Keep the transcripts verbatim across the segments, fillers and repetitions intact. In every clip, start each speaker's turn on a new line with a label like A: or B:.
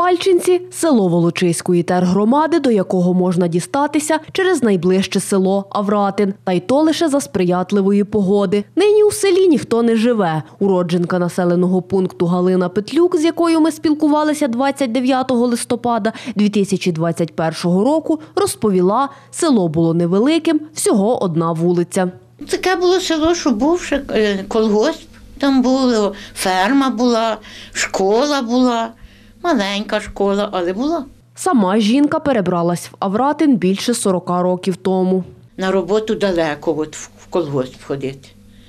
A: Пальчинці – село Волочиської тергромади, до якого можна дістатися через найближче село Авратин. Та й то лише за сприятливої погоди. Нині у селі ніхто не живе. Уродженка населеного пункту Галина Петлюк, з якою ми спілкувалися двадцять дев'ятого листопада дві тисячі двадцять першого року, розповіла, село було невеликим, всього одна вулиця.
B: Таке було село, що був ще колгосп, там була ферма була, школа була. Маленька школа, але була.
A: Сама жінка перебралась в Авратин більше сорока років тому.
B: На роботу далеко, от в колгосп ходити.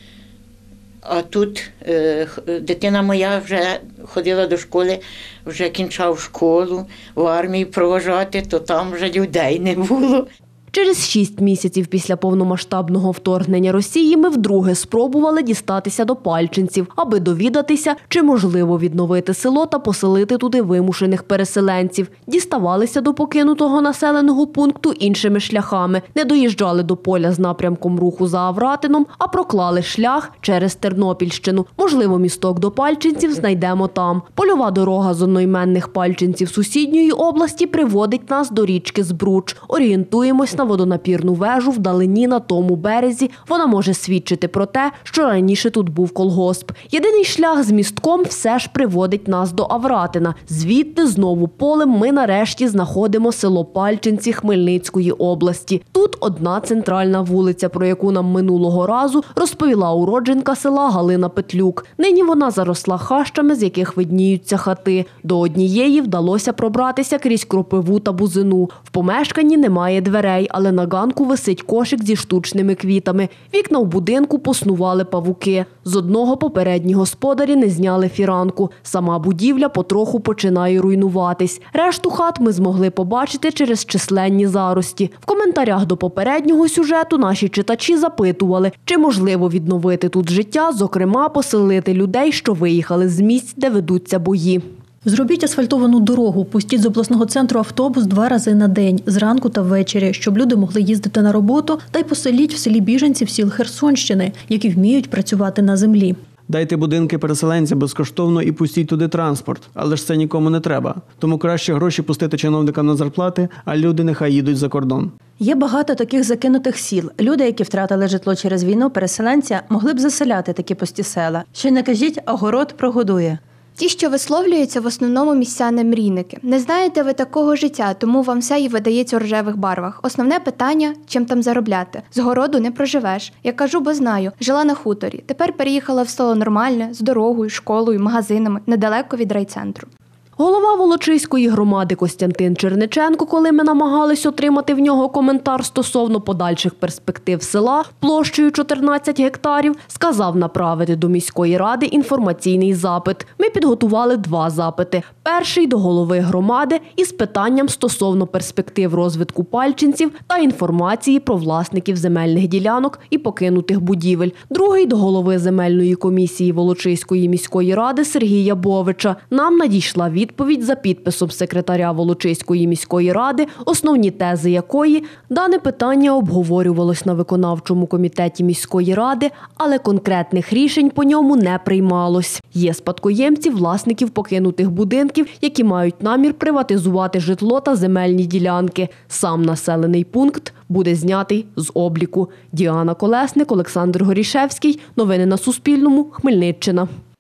B: А тут е, дитина моя вже ходила до школи, вже кінчав школу, в армії проважати, то там вже людей не було.
A: Через шість місяців після повномасштабного вторгнення Росії ми вдруге спробували дістатися до Пальчинців, аби довідатися, чи можливо відновити село та поселити туди вимушених переселенців. Діставалися до покинутого населеного пункту іншими шляхами. Не доїжджали до поля з напрямком руху за Авратином, а проклали шлях через Тернопільщину. Можливо, місток до Пальчинців знайдемо там. Польова дорога з одноіменних Пальчинців сусідньої області приводить нас до річки Збруч. Орієнтуємось на водонапірну вежу вдалині на тому березі. Вона може свідчити про те, що раніше тут був колгосп. Єдиний шлях з містком все ж приводить нас до Авратина. Звідти знову полем ми нарешті знаходимо село Пальчинці Хмельницької області. Тут одна центральна вулиця, про яку нам минулого разу розповіла уродженка села Галина Петлюк. Нині вона заросла хащами, з яких видніються хати. До однієї вдалося пробратися крізь кропиву та бузину. В помешканні немає дверей, але на ганку висить кошик зі штучними квітами. Вікна в будинку поснували павуки. З одного попередні господарі не зняли фіранку. Сама будівля потроху починає руйнуватись. Решту хат ми змогли побачити через численні зарості. В коментарях до попереднього сюжету наші читачі запитували, чи можливо відновити тут життя, зокрема поселити людей, що виїхали з місць, де ведуться бої.
C: Зробіть асфальтовану дорогу, пустіть з обласного центру автобус два рази на день, зранку та ввечері, щоб люди могли їздити на роботу, та й поселіть в селі біженців сіл Херсонщини, які вміють працювати на землі.
D: Дайте будинки переселенцям безкоштовно і пустіть туди транспорт, але ж це нікому не треба. Тому краще гроші пустити чиновникам на зарплати, а люди нехай їдуть за кордон.
E: Є багато таких закинутих сіл. Люди, які втратили житло через війну, переселенці, могли б заселяти такі пусті села. Що не кажіть, а город прогодує.
F: Ті, що висловлюються, в основному містяни-мрійники. Не знаєте ви такого життя, тому вам все і видається у рожевих барвах. Основне питання – чим там заробляти? З городу не проживеш. Я кажу, бо знаю. Жила на хуторі. Тепер переїхала в село нормальне, з дорогою, школою, магазинами, недалеко від райцентру.
A: Голова Волочиської громади Костянтин Черниченко, коли ми намагались отримати в нього коментар стосовно подальших перспектив села площею чотирнадцять гектарів, сказав направити до міської ради інформаційний запит. Ми підготували два запити. Перший – до голови громади із питанням стосовно перспектив розвитку Пальчинців та інформації про власників земельних ділянок і покинутих будівель. Другий – до голови земельної комісії Волочиської міської ради Сергія Бовича. Нам надійшла відповідь Відповідь за підписом секретаря Волочиської міської ради, основні тези якої дане питання обговорювалось на виконавчому комітеті міської ради, але конкретних рішень по ньому не приймалось. Є спадкоємці власників покинутих будинків, які мають намір приватизувати житло та земельні ділянки. Сам населений пункт буде знятий з обліку. Діана Колесник, Олександр Горішевський. Новини на Суспільному. Хмельниччина.